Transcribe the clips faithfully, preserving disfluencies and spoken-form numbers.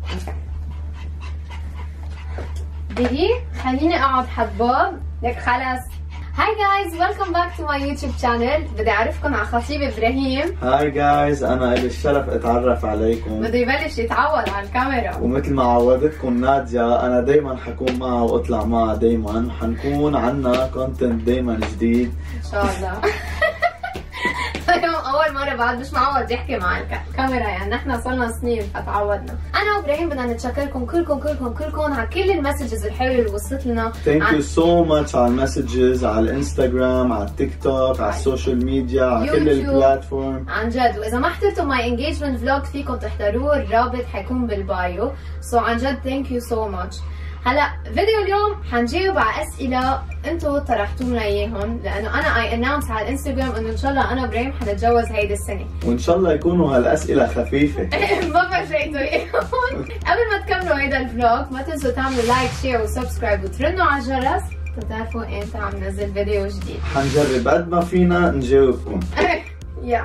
بدي خليني اقعد حباب لك خلص. هاي جايز، ويلكم باك تو ماي يوتيوب شانل. بدي اعرفكم على خطيب ابراهيم. هاي جايز، انا الي الشرف اتعرف عليكم. بده يبلش يتعود على الكاميرا، ومثل ما عودتكم نادية انا دايما حكون معها واطلع معها دايما، وحنكون عنا كونتنت دايما جديد ان شاء الله. اليوم اول مره بعد مش معود يحكي مع الكاميرا، يعني نحن صرنا سنين فتعودنا. انا وابراهيم بدنا نتشكركم كلكم كلكم كلكم على كل المسجز الحلوه اللي وصلت لنا. ثانك يو سو ماتش على المسجز، على الانستغرام، على التيك توك، على السوشيال ميديا، على كل البلاتفورم. عن جد، واذا ما حضرتوا ماي انجيجمنت فلوج فيكم تحضروه، الرابط حيكون بالبايو. سو so, عن جد ثانك يو سو ماتش. هلا فيديو اليوم حنجاوب على اسئله انتم طرحتوا لنا اياهم، لانه انا اي اناونس على الانستغرام انه ان شاء الله انا وابراهيم حنتجوز هيدي السنه، وان شاء الله يكونوا هالاسئله خفيفه. ما فرجيتوا اياهم. قبل ما تكملوا هيدا الفلوج ما تنسوا تعملوا لايك شير وسبسكرايب وترنوا على الجرس تتعرفوا امتى عم ننزل فيديو جديد. حنجرب قد ما فينا نجاوبكم. يا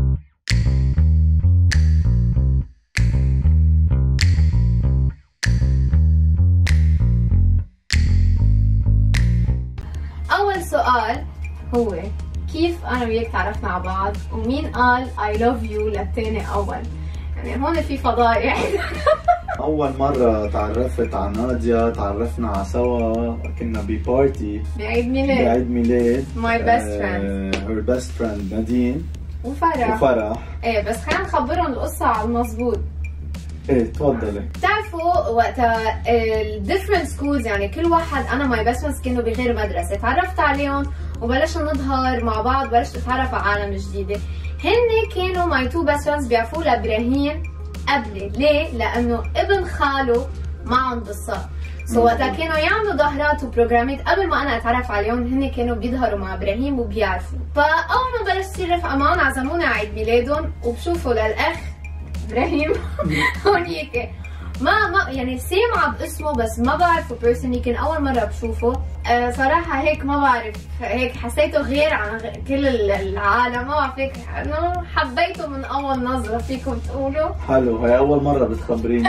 أول سؤال هو كيف أنا وياك تعرفنا على بعض، ومين قال I love you للتاني أول؟ يعني هون في فضايح. أول مرة تعرفت على نادية، تعرفنا على سوا، كنا ببارتي بعيد ميلاد بعيد ميلاد my best friend her best friend نادين وفرح وفرح. ايه بس خلينا نخبرهم القصة على المضبوط. ايه تفضلي. بتعرفوا وقتها الديفرنت سكولز، يعني كل واحد، انا ماي بيست فريندز كانوا بغير مدرسه، تعرفت عليهم وبلشنا نظهر مع بعض، بلشت اتعرف على عالم جديده. هن كانوا ماي تو بيست فريندز بيعرفوا لابراهيم قبلي، ليه؟ لانه ابن خاله معهم بالصف. سو وقتها كانوا يعملوا ظهرات وبروجرامات قبل ما انا اتعرف عليهم، هن كانوا بيظهروا مع ابراهيم وبيعرفوا. فاول ما بلشت تصير رفقه معهم عزمونا على عيد ميلادهم، وبشوفوا للاخ ابراهيم هونيك ما ما يعني سامعه باسمه بس ما بعرفه بيرسونلي، كان اول مره بشوفه. أه صراحه هيك ما بعرف، هيك حسيته غير عن كل العالم، ما بعرف هيك انه حبيته من اول نظره فيكم تقولوا. حلو، هي اول مره بتخبريني.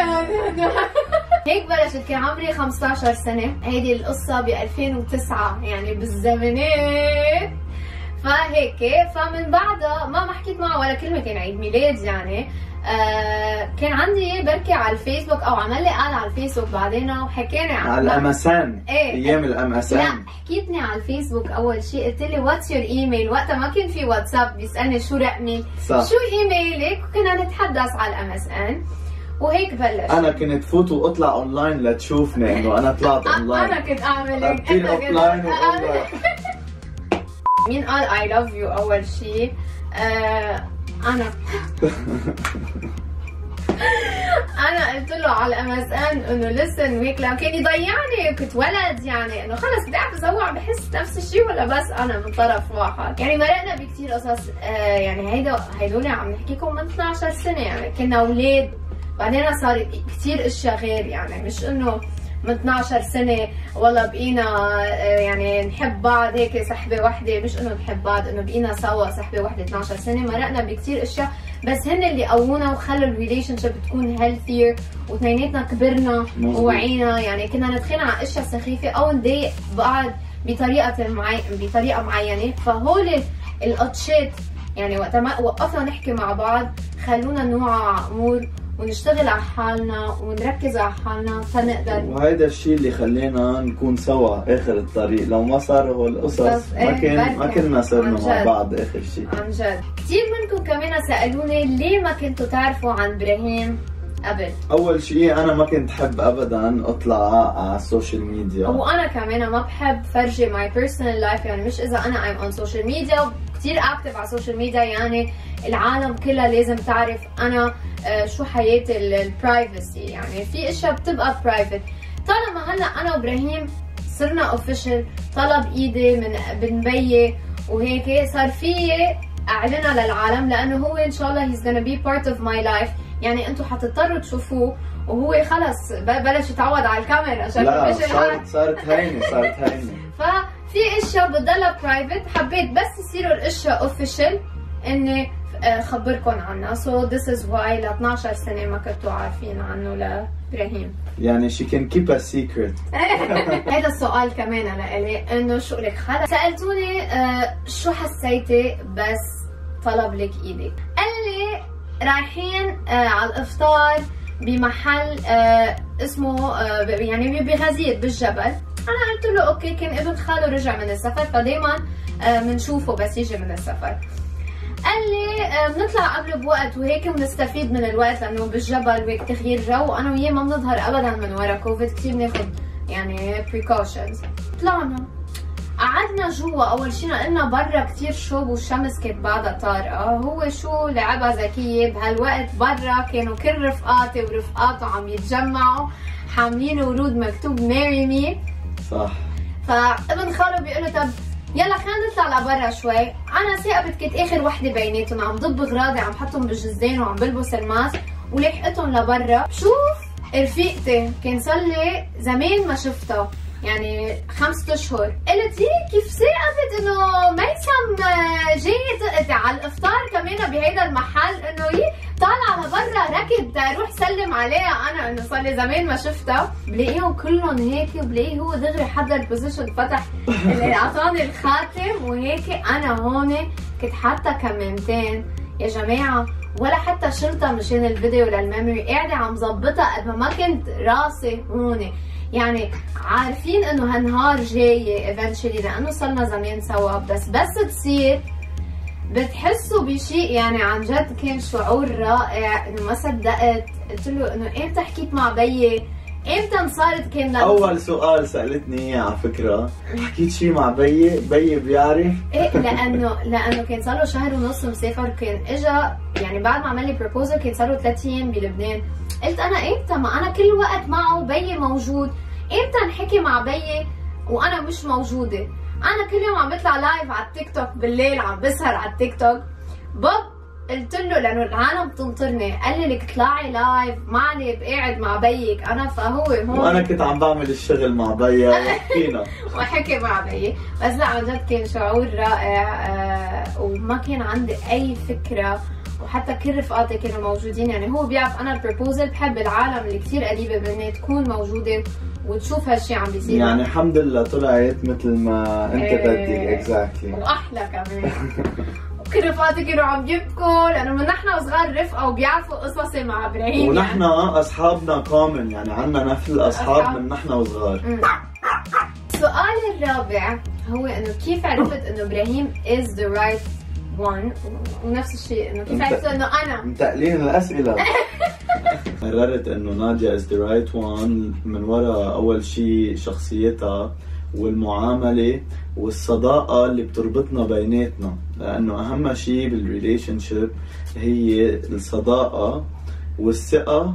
هيك بلشت، كان عمري خمسة عشر سنه، هيدي القصه ب ألفين وتسعة يعني بالزمانات. فهيك فمن بعدها ما ما حكيت معه ولا كلمه، كان عيد ميلاد يعني. آه كان عندي بركي على الفيسبوك او عمل لي قال على الفيسبوك بعدين وحكينا على الامازون. ايه ايام الامازون. لا حكيتني على الفيسبوك اول شيء، قلت لي واتس يور ايميل، وقتها ما كان في واتساب، بيسالني شو رقمي، صح. شو ايميلك، وكنا نتحدث على الامازون وهيك بلش. انا كنت فوت واطلع اونلاين لتشوفني انه انا طلعت اونلاين. انا كنت اعمل هيك، انت اوفلاين واونلاين. مين قال اي لاف يو اول شيء؟ آه انا انا قلت له على الامازون انه لسن وهيك، لو كان يضيعني كنت ولد يعني انه خلص بدي اعرف اذا هو عم بحس نفس الشيء ولا بس انا من طرف واحد. يعني مرقنا بكثير قصص. آه يعني هيدا هيدول عم نحكيكم من اثنعش سنه، يعني كنا اولاد، بعدين صار كثير اشياء غير، يعني مش انه من اثنعش سنه والله بقينا يعني نحب بعض هيك سحبه وحده، مش انه نحب بعض، انه بقينا سوا سحبه وحده اثنعش سنه. مرقنا بكثير اشياء بس هن اللي قوونا وخلوا الريليشن شيب تكون هيلثير، واثنيناتنا كبرنا ووعينا، يعني كنا نتخانق على اشياء سخيفه او نضايق بعض بطريقه معي... بطريقه معينه. فهول القطشات يعني وقت ما وقفنا نحكي مع بعض خلونا نوعى على امور ونشتغل على حالنا ونركز على حالنا فنقدر. وهيدا الشيء اللي خلينا نكون سوا اخر الطريق، لو ما صاروا هالقصص ما كان ما كنا صرنا مع بعض اخر شيء. عن جد كثير منكم كمان سالوني ليه ما كنتوا تعرفوا عن ابراهيم قبل. اول شيء انا ما كنت حب ابدا اطلع على السوشيال ميديا، وانا كمان ما بحب فرجي ماي بيرسونال لايف، يعني مش اذا انا ايم اون سوشيال ميديا كثير اكتف على السوشيال ميديا، يعني العالم كلها لازم تعرف انا شو حياتي البرايفسي، يعني في اشياء بتبقى برايفت. طالما هلا انا وابراهيم صرنا اوفيشال، طلب ايدي من بن بيي وهيك صار في اعلنها للعالم، لانه هو ان شاء الله هيز gonna بي بارت اوف ماي لايف، يعني انتم حتضطروا تشوفوه وهو خلص بلش يتعود على الكاميرا عشان لا صارت صارت هينه صارت هينه. ففي اشياء بتضلها برايفت، حبيت بس يصيروا الاشياء اوفيشال، اني خبركم عنها. so this is why ل اثنعش سنة ما كنتوا عارفين عنه لابراهيم. يعني she can keep a secret. هذا السؤال كمان لإلي، انه شو لك خلص سألتوني آه شو حسيتي بس طلب لك ايدك؟ قال لي رايحين آه على الافطار بمحل آه اسمه آه يعني بغزير بالجبل. انا قلت له اوكي، كان ابن خاله رجع من السفر فدايما بنشوفه آه بس يجي من السفر. قال لي آه بنطلع قبل بوقت وهيك ونستفيد من الوقت لانه بالجبل وهيك تغيير جو، وانا وياه ما بنظهر ابدا من ورا كوفيد، كثير بناخذ يعني بريكوشنز. طلعنا قعدنا جوا، اول شيء قلنا برا كثير شوب والشمس كانت بعدها طارقه. هو شو لعبها ذكيه بهالوقت برا كانوا كل رفقاتي ورفقاته عم يتجمعوا حاملين ورود مكتوب ماري مي. صح. فابن خاله بيقول له طب يلا خلينا نطلع لبرا شوي. انا ثاقبت كنت اخر وحده بيناتهم، عم ضب اغراضي عم حطهم بالجزين وعم بلبس الماسك ولحقتهم لبرا. بشوف رفيقتي كان صار لي زمان ما شفتها يعني خمسة اشهر. قلت ليه كيف ثاقبت انه ميسم جاي على الافطار كمان بهيدا المحل، انه هي طالعه لبرا ركض تروح سلم عليها، انا انه صار لي زمان ما شفتها. بلاقيهم كلهم هيك وبلاقيه هو دغري حضر البوزيشن فتح اللي اعطاني الخاتم وهيك. انا هون كنت حاطه كمنتين يا جماعه، ولا حتى شلتها مشان الفيديو للميموري، قاعده عم ظبطها قد ما ما كنت راسي هون. يعني عارفين انه هالنهار جاي ايفنتشلي لانه صرنا زمان سوا، بس بس تصير بتحسوا بشيء. يعني عن جد كان شعور رائع، انه ما صدقت. قلت له انه امتى حكيت مع بيي؟ امتى صارت كان اول سؤال سالتني اياه على فكره، حكيت شيء مع بيي؟ بيي بيعرف؟ ايه لانه لانه كان صار له شهر ونص مسافر، كان اجى يعني بعد ما عمل لي بروبوزل كان صار له ثلاث ايام بلبنان. قلت انا امتى؟ ما انا كل وقت معه، بيي موجود، امتى نحكي مع بيي وانا مش موجوده؟ انا كل يوم عم بطلع لايف على التيك توك بالليل، عم بسهر على التيك توك. باب قلت له لانه العالم بتنطرني، قال لي لك طلعي لايف معني قاعد مع بيك. انا فهو هون وانا كنت عم بعمل الشغل مع بيا وحكينا وحكي مع بيي. بس لا عن جد كان شعور رائع آه وما كان عندي اي فكره، وحتى كل رفقاتي كانوا موجودين. يعني هو بيعرف انا البروبوزل بحب العالم اللي كثير قريبه مني تكون موجوده وتشوف هالشيء عم بيصير. يعني الحمد لله طلعت مثل ما انت ايه بدك. اكزاكتلي واحلى كمان. كل رفقاتي كانوا عم يبكوا لانه من نحن وصغار رفقه وبيعرفوا قصصي مع ابراهيم. ونحن يعني اصحابنا كومن، يعني عندنا نفس الاصحاب من نحن وصغار. السؤال الرابع هو انه كيف عرفت انه ابراهيم is the right one؟ ونفس الشيء انه كيف عرفت انه انا متقلين الاسئله. قررت انه نادية is the right one من وراء اول شيء شخصيتها والمعامله والصداقه اللي بتربطنا بيناتنا، لانه اهم شيء بالريليشن شيب هي الصداقه والثقه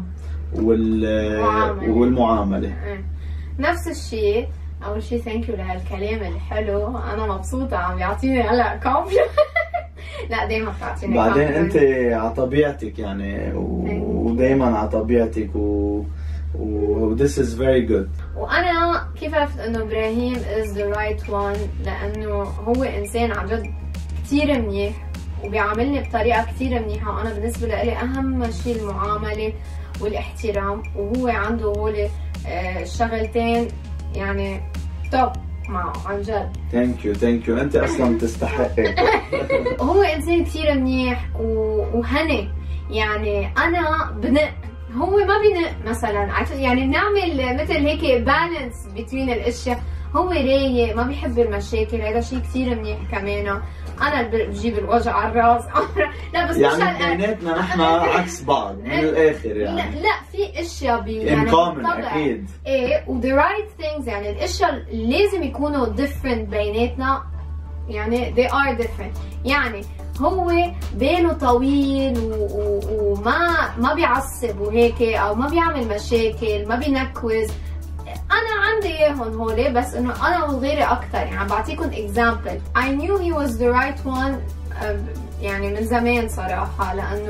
وال والمعامله. نفس الشيء. اول شيء ثانك يو لهالكلام الحلو، انا مبسوطه عم يعطيني هلا كومبلمنت. لا دايما بتعطيني بعدين انت على طبيعتك يعني، ودايما على طبيعتك و و this is very good. وانا كيف عرفت انه ابراهيم is the right one؟ لانه هو انسان عن جد كثير منيح وبيعاملني بطريقه كثير منيحه، وانا بالنسبه لي اهم شيء المعامله والاحترام، وهو عنده هول الشغلتين يعني توب معه عن جد. ثانك يو ثانك يو، انت اصلا بتستحقي. هو انسان كثير منيح وهني، يعني انا بنق هو ما بينق مثلا، يعني بنعمل مثل هيك بالانس بين الاشياء. هو رايق ما بيحب المشاكل، هذا شيء كثير منيح كمان. انا بجيب الوجع على الراس. لا بس يعني مش بيناتنا نحن عكس بعض من الاخر يعني. لا لا في اشياء بي يعني كومن اكيد. ايه و the right things، يعني الاشياء لازم يكونوا different بيناتنا، يعني they are different. يعني هو باله طويل وما ما بيعصب وهيك، او ما بيعمل مشاكل، ما بينكوز. انا عندي اياهم هولي، بس انه انا وغيري اكثر. يعني عم بعطيكم example. I knew he was the right one يعني من زمان صراحه، لانه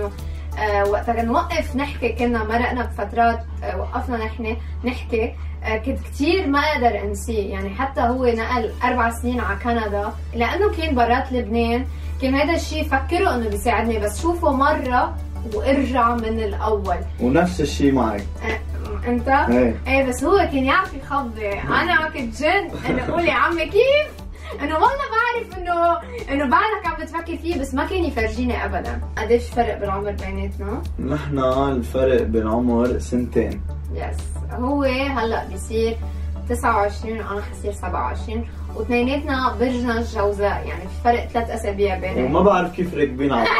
آه وقتها نوقف نحكي، كنا مرقنا بفترات آه وقفنا نحن نحكي. آه كنت كثير ما اقدر انسيه، يعني حتى هو نقل اربع سنين على كندا لانه كان برات لبنان، كان هذا الشيء فكره انه بيساعدني، بس شوفه مره وارجع من الاول. ونفس الشيء معك. آه انت؟ ايه ايه بس هو كان يعرف يخبي، انا كنت جن انه اقول يا عمي كيف؟ انه والله بعرف انه انه بعدك عم بتفكر فيه، بس ما كان يفرجيني ابدا. قديش فرق بالعمر بيناتنا؟ نحن الفرق بالعمر سنتين. يس، هو هلا بيصير تسعة وعشرين وانا حصير سبعة وعشرين، واثنيناتنا برجنا الجوزاء، يعني في فرق ثلاث اسابيع بيننا. وما بعرف كيف راكبين على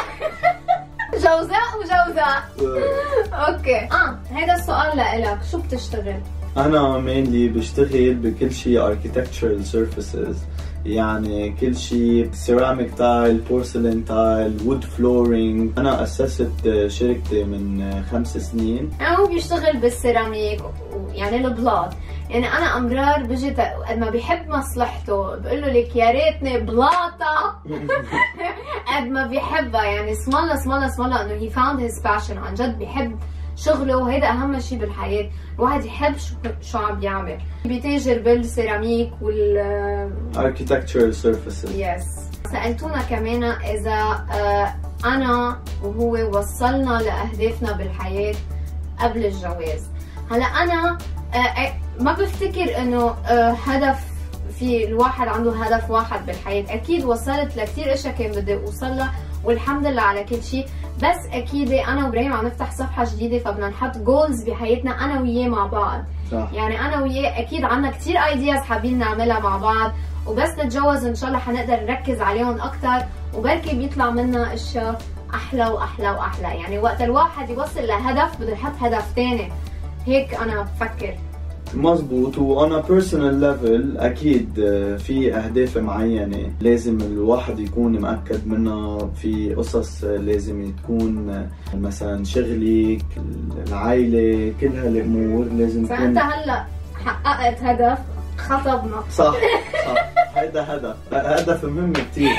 جوزاء وجوزاء. اوكي، اه هيدا السؤال لإلك، شو بتشتغل؟ أنا مينلي بشتغل بكل شيء architectural surfaces، يعني كل شيء سيراميك تايل، بورسلين تايل، وود فلورينج. أنا أسست شركتي من خمس سنين. يعني هو بيشتغل بالسيراميك يعني البلاط، يعني أنا أمرار بجي قد ما بيحب مصلحته بقول له لك يا ريتني بلاطة قد ما بيحبها، يعني اسم الله اسم الله اسم الله إنه he found his passion، عن جد بيحب شغله، وهيدا اهم شيء بالحياه، الواحد يحب شو شو عم بيعمل. بيتاجر بالسيراميك وال architectural surfaces. يس. سالتونا كمان اذا انا وهو وصلنا لاهدافنا بالحياه قبل الجواز. هلا انا ما بفتكر انه هدف، في الواحد عنده هدف واحد بالحياه، اكيد وصلت لكثير اشياء كان بدي اوصلها والحمد لله على كل شيء، بس اكيد انا وابراهيم عم نفتح صفحه جديده، فبدنا نحط جولز بحياتنا انا وياه مع بعض. صح. يعني انا وياه اكيد عندنا كثير ايدياز حابين نعملها مع بعض، وبس نتجوز ان شاء الله حنقدر نركز عليهم اكثر، وبركي بيطلع منا اشياء احلى واحلى واحلى. يعني وقت الواحد يوصل لهدف بده يحط هدف ثاني، هيك انا بفكر. مزبوط. وانا بيرسونال ليفل اكيد في اهداف معينه لازم الواحد يكون مأكد منها، في قصص لازم تكون مثلا شغلك، العائله، كل هالامور لازم تكون. فانت هلا حققت هدف خطبنا. صح صح، هيدا هدف هدف مهم كثير.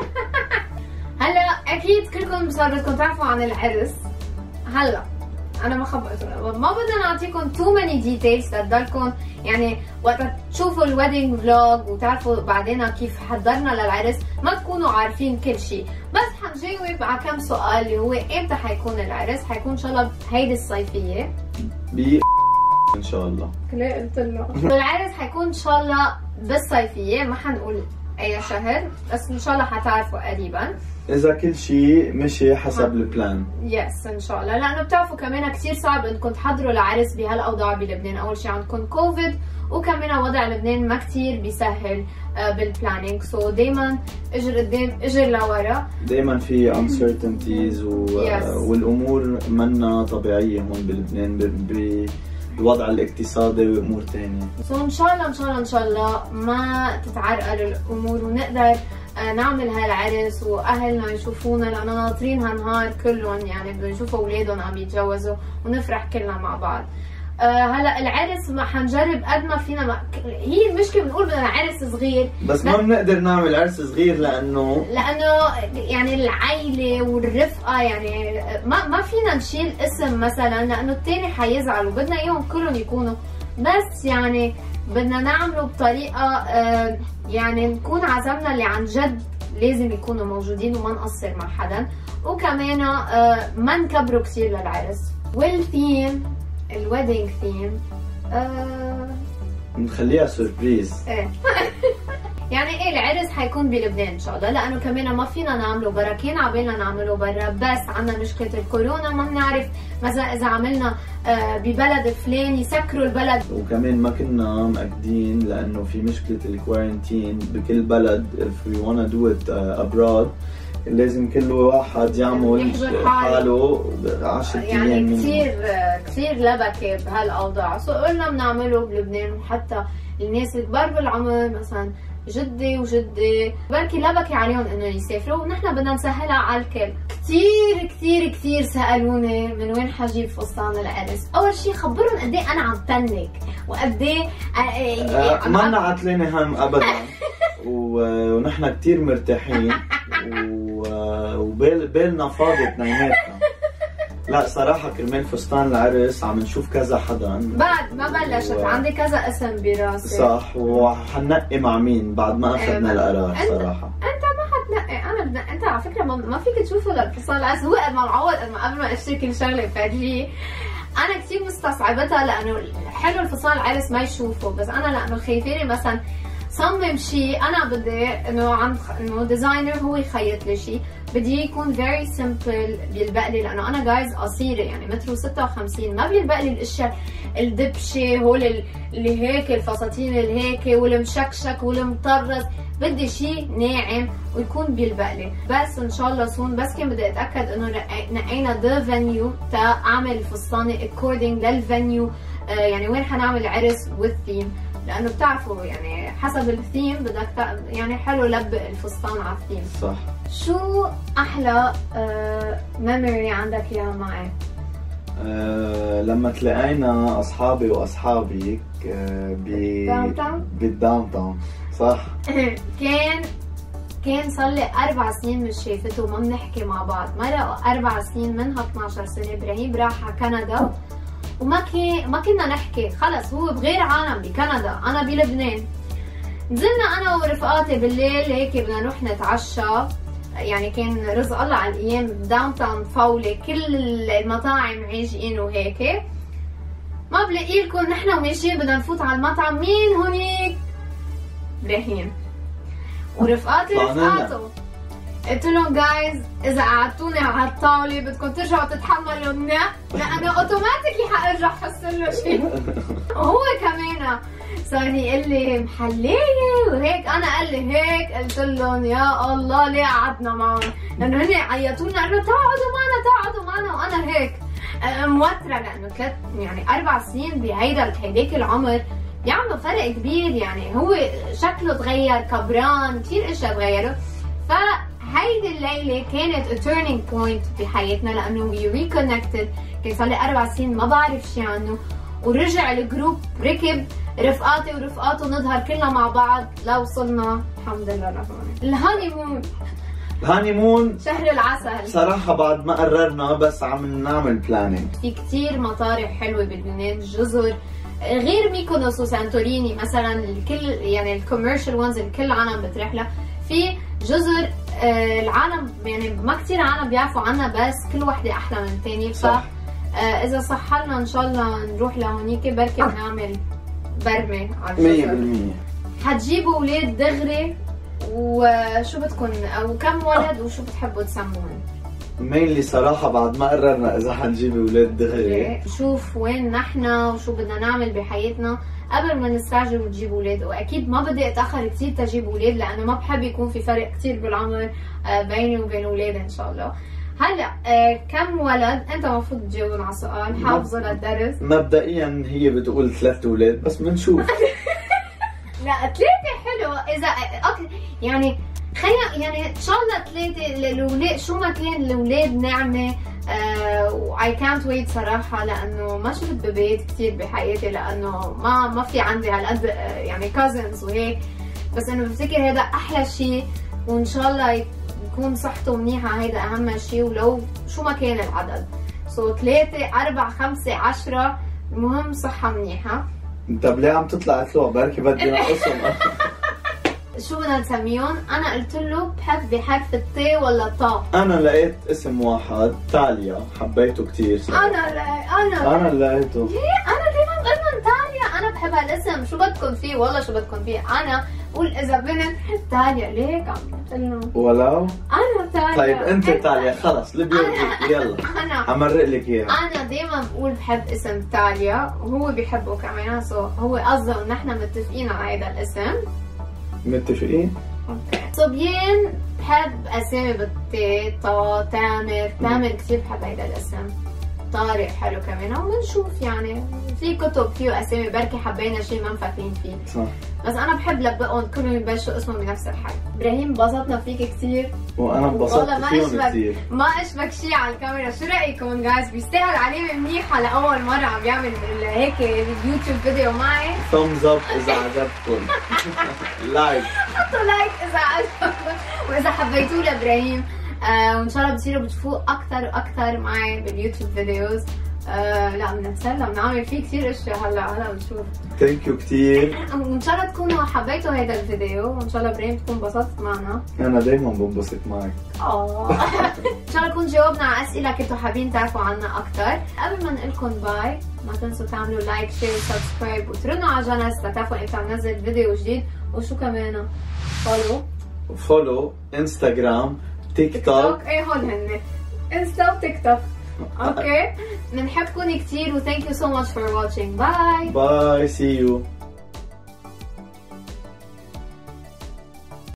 هلا اكيد كلكم صار بدكم تعرفوا عن العرس. هلا انا ما خبرتكم، ما بدنا نعطيكم تو ماني ديتيلز لتضلكم يعني وقت تشوفوا الويدنج فلوج وتعرفوا بعدين كيف حضرنا للعرس ما تكونوا عارفين كل شيء، بس حنجاوب على كم سؤال اللي هو امتى حيكون العرس. حيكون ان شاء الله هيدي الصيفيه ب ان شاء الله. ليه قلت له؟ العرس حيكون ان شاء الله بالصيفيه، ما حنقول اي شهر، بس ان شاء الله حتعرفوا قريبا اذا كل شيء مشي حسب البلان. يس ان شاء الله، لانه بتعرفوا كمان كثير صعب انكم تحضروا لعرس بهالاوضاع بلبنان. اول شيء عندكم كوفيد، وكمان وضع لبنان ما كثير بيسهل بالبلانينج، سو so دائما اجر قدام اجر لورا، دائما في uncertainties و... yes. والامور منا طبيعيه هون بلبنان بالوضع الاقتصادي وامور ثانيه. سو so ان شاء الله ان شاء الله ان شاء الله ما تتعرقل الامور ونقدر نعمل هالعرس واهلنا يشوفونا، لانه ناطرين هالنهار كلهم، يعني بدهم يشوفوا اولادهم عم يتجوزوا ونفرح كلنا مع بعض. أه هلا العرس ما حنجرب قد ما فينا، ما هي المشكله بنقول بدنا عرس صغير، بس ما بنقدر نعمل عرس صغير لانه لانه يعني العائله والرفقه، يعني ما ما فينا نشيل اسم مثلا لانه الثاني حيزعل، وبدنا اياهم كلهم يكونوا، بس يعني بدنا نعمله بطريقه أه يعني نكون عزمنا اللي عن جد لازم يكونوا موجودين وما نقصر مع حدا، وكمان أه ما نكبروا كثير للعرس. والثيم الويدنج ثيم أه نخليها سربريز. ايه يعني ايه العرس حيكون بلبنان ان شاء الله، لانه كمان ما فينا نعمله برا، كان عبالنا نعمله برا بس عندنا مشكله الكورونا، ما بنعرف مثلا اذا عملنا آه ببلد فلان يسكروا البلد، وكمان ما كنا مأكدين لانه في مشكله الكوارنتين بكل بلد. if we wanna do it uh, abroad لازم كل واحد يعمل حاله عشرة ايام. يعني كثير كثير لبكه بهالاوضاع، سو قلنا بنعمله بلبنان، وحتى الناس الكبار بالعمر مثلا جدي وجدي بركي لبكي عليهم انه يسافروا، ونحن بدنا نسهلها على الكل. كثير كثير كثير سالوني من وين حجيب فستان العرس. اول شيء خبرهم قد ايه انا عم تنك وقد ايه آه ما لنا عتلانه هم ابدا ونحن كثير مرتاحين وبالنا فاضي اثنيناتنا. لا صراحة كرمال فستان العرس عم نشوف كذا حدا بعد ما بلشت و... عندي كذا اسم براسي. صح، وحنقي مع مين بعد ما اخذنا القرار صراحة. انت ما حتنقي، انا بدنا، انت على فكرة ما, ما فيك تشوفه للفستان العرس، هو قد ما معود قد ما قبل ما اشتري كل شغلة بفرجيه. انا كثير مستصعبتها لانه حلو الفستان العرس ما يشوفه، بس انا لانه خايفاني مثلا صمم شيء، انا بدي انه عند انه ديزاينر هو يخيط لي شيء، بدي يكون فيري سمبل بيلبق لي، لانه انا جايز قصيره يعني متر وستة وخمسين، ما بيلبق لي الاشياء الدبشه هول اللي هيك الفساتين اللي هيك والمشكشك والمطرز، بدي شيء ناعم ويكون بيلبق لي. بس ان شاء الله سون، بس كان بدي اتاكد انه نقينا ذا فينيو تا اعمل فستاني اكوردنج للفينيو، آه يعني وين حنعمل عرس والثيم، لانه بتعرفوا يعني حسب الثيم بدك يعني حلو لبق الفستان على الثيم. صح. شو احلى آه ميموري عندك اياها معي؟ أه لما تلاقينا اصحابي واصحابك أه ب بالداون تاون. صح. كان كان صار لي اربع سنين مش شايفته وما بنحكي مع بعض، مرة اربع سنين منها اثنعش سنة، ابراهيم راح على كندا وما كان ما كنا نحكي، خلص هو بغير عالم بكندا، انا بلبنان. نزلنا انا ورفقاتي بالليل هيك بدنا نروح نتعشى، يعني كان رزق الله على الايام داون تاون فولة، كل المطاعم عاجقين وهيك، ما بلاقي لكم نحن وماشيين بدنا نفوت على المطعم، مين هونيك؟ ابراهيم ورفقاتي رفقاته. قلت لهم جايز اذا قعدتوني على الطاوله بدكم ترجعوا تتحملوا النق، لانه اوتوماتيكلي حارجع احسن له شيء. وهو كمان صار يقول لي محليه وهيك، انا قال لي هيك، قلت لهم يا الله ليه قعدنا معهم؟ لانه هن عيطوا لنا انه تقعدوا معنا تقعدوا معنا، وانا هيك موتره، لانه ثلاث يعني اربع سنين بهيدا هيداك العمر بيعملوا فرق كبير، يعني هو شكله تغير، كبران، كثير اشياء تغيروا. فهيدي الليله كانت a turning point بحياتنا، لانه we reconnected، كان صار لي اربع سنين ما بعرف شيء عنه، ورجع الجروب ركب رفقاتي ورفقاته نظهر كلنا مع بعض لوصلنا الحمد لله لهون. الهاني مون الهاني مون شهر العسل صراحة بعد ما قررنا، بس عم نعمل بلانينج. في كثير مطارح حلوة باليونان، جزر غير ميكونوس وسانتوريني مثلا، الكل يعني الكوميرشال وانز الكل العالم بتروح لها، في جزر آه العالم يعني ما كثير عالم بيعرفوا عنها، بس كل وحده احلى من الثانيه. ف آه اذا صح لنا ان شاء الله نروح لهونيك، بركي بنعمل برمه على الجزر مية بالمية. حتجيبوا اولاد دغري، وشو بدكم او كم ولد وشو بتحبوا تسموهم؟ مينلي صراحة بعد ما قررنا إذا حنجيب أولاد دغري، شوف وين نحن وشو بدنا نعمل بحياتنا قبل ما نستعجل ونجيب أولاد، وأكيد ما بدي أتأخر كثير تجيب أولاد، لأنه ما بحب يكون في فرق كثير بالعمر بيني وبين أولاد إن شاء الله. هلا آه كم ولد؟ أنت المفروض تجاوبون على سؤال، حافظه للدرس. مبدئيا هي بتقول ثلاث أولاد، بس بنشوف. لا ثلاثة حلو، إذا يعني خلينا يعني ان شاء الله ثلاثه الاولاد، شو ما كان الاولاد نعمه. واي كانت ويت صراحه، لانه ما شفت ببيت كثير بحياتي، لانه ما ما في عندي هالقد يعني كازنز وهيك، بس انه بفتكر هذا احلى شيء، وان شاء الله يكون صحته منيحه، هذا اهم شيء، ولو شو ما كان العدد. سو ثلاثه اربعه خمسه عشره، المهم صحه منيحه. انت ليه عم تطلع طلوع؟ بركي بدي انقسم. شو بدنا نسميهم؟ انا قلت له بحب بحرف التي ولا الطا. انا لقيت اسم واحد، تاليا، حبيته كثير. انا لا انا انا لقيته. ليه؟ انا دائما بقول لهم تاليا، انا بحب هالاسم، شو بدكم فيه؟ والله شو بدكم فيه؟ انا قول اذا بنت تاليا، ليك عم قلت لهم ولو انا تاليا. طيب انت تاليا خلص، اللي بيرضيك يلا. انا حمرق لك اياها. انا دائما بقول بحب اسم تاليا، وهو بيحبه كمان، سو هو قصده انه نحن متفقين على هذا الاسم. متفقين؟ اوكي. صبيان بحب اسامي بالتي، طا، تامر، تامر كثير بحب هيدا الاسم. طارق حلو كمان، وبنشوف يعني في كتب فيه اسامي بركي حبينا شيء ما مفكرين فيه. صح. بس انا بحب لبقهم كلهم يبلشوا اسمهم بنفس الحرف. ابراهيم انبسطنا فيك كثير. وانا انبسطت فيهم كثير. ما اشبك شيء على الكاميرا، شو رايكم جايز؟ بيستاهل عليه منيح على اول مره عم بيعمل هيك يوتيوب فيديو معي. ثامز اب اذا عجبكم. لايك. حطوا لايك اذا عجبكم، واذا حبيتوه لابراهيم آه وان شاء الله بتصيروا بتشوفوا اكثر واكثر معي باليوتيوب فيديوز. آه لا بنتسلى بنعمل فيه كثير اشياء هلا هلا بنشوف. ثانك يو كثير. وان شاء الله تكونوا حبيتوا هذا الفيديو، وان شاء الله بريم تكون انبسطت معنا. انا دايما بنبسط معك. اه ان شاء الله نكون جاوبنا على اسئله كنتوا حابين تعرفوا عنا اكثر. قبل ما نقول لكم باي ما تنسوا تعملوا لايك شير سبسكرايب وترنوا على الجرس لتعرفوا امتى عم ننزل فيديو جديد. وشو كمان فولو فولو انستغرام تيك توك. ايه هون هن انستا وتيك توك. اوكي بنحبكم كثير و ثانك يو سو ماتش فور واتشينج. باي باي سي يو.